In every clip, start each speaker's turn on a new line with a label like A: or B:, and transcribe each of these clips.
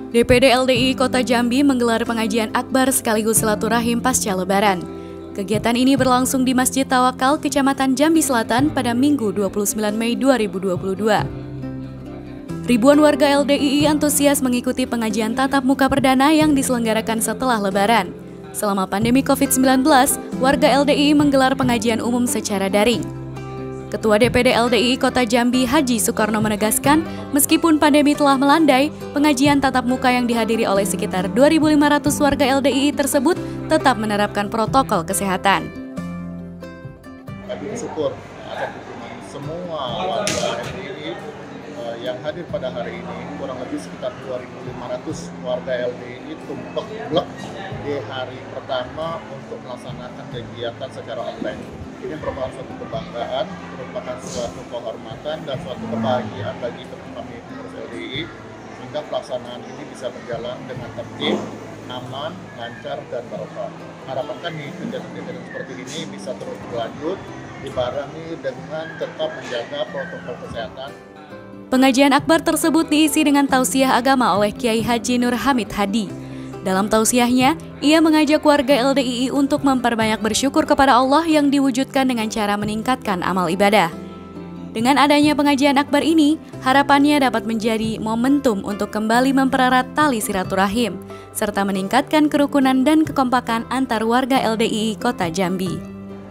A: DPD LDII Kota Jambi menggelar pengajian akbar sekaligus silaturahim pasca Lebaran. Kegiatan ini berlangsung di Masjid Tawakal, Kecamatan Jambi Selatan pada Minggu 29 Mei 2022. Ribuan warga LDII antusias mengikuti pengajian tatap muka perdana yang diselenggarakan setelah Lebaran. Selama pandemi COVID-19, warga LDII menggelar pengajian umum secara daring. Ketua DPD LDII Kota Jambi Haji Soekarno menegaskan, meskipun pandemi telah melandai, pengajian tatap muka yang dihadiri oleh sekitar 2.500 warga LDII tersebut tetap menerapkan protokol kesehatan.
B: Kami bersyukur atas dukungan semua warga LDII yang hadir pada hari ini, kurang lebih sekitar 2.500 warga LDII tumpuk blek di hari pertama untuk melaksanakan kegiatan secara online. Ini merupakan suatu kebanggaan, merupakan suatu kehormatan dan suatu kebahagiaan bagi kami pengurus LDII, sehingga pelaksanaan ini bisa berjalan dengan tertib, aman, lancar, dan barokah. Harapan kami kegiatan-kegiatan seperti ini bisa terus berlanjut, dibarengi dengan tetap menjaga protokol kesehatan.
A: Pengajian akbar tersebut diisi dengan tausiah agama oleh Kiai Haji Nur Hamid Hadi. Dalam tausiahnya, ia mengajak warga LDII untuk memperbanyak bersyukur kepada Allah yang diwujudkan dengan cara meningkatkan amal ibadah. Dengan adanya pengajian akbar ini, harapannya dapat menjadi momentum untuk kembali mempererat tali silaturahim, serta meningkatkan kerukunan dan kekompakan antar warga LDII Kota Jambi.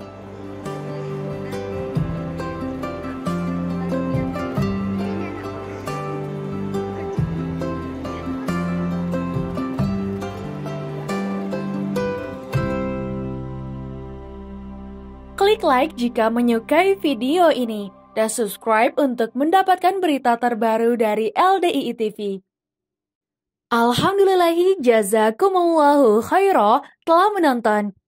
C: Klik like jika menyukai video ini dan subscribe untuk mendapatkan berita terbaru dari LDII TV. Alhamdulillahi jazakumullahu khairah telah menonton.